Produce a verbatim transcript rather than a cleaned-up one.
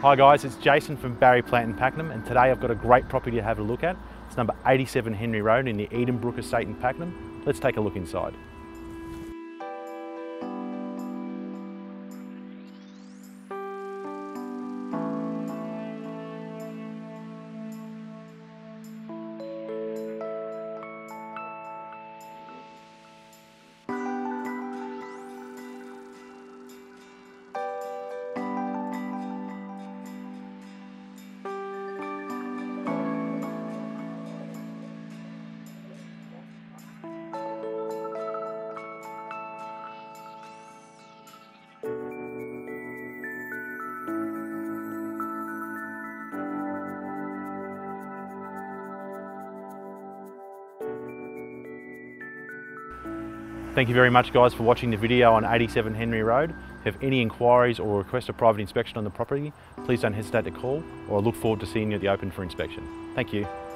Hi guys, it's Jason from Barry Plant in Pakenham, and today I've got a great property to have a look at. It's number eighty-seven Henry Road in the Edenbrook estate in Pakenham. Let's take a look inside. Thank you very much guys for watching the video on eighty-seven Henry Road. If you have any inquiries or request a private inspection on the property, please don't hesitate to call, or I look forward to seeing you at the open for inspection. Thank you.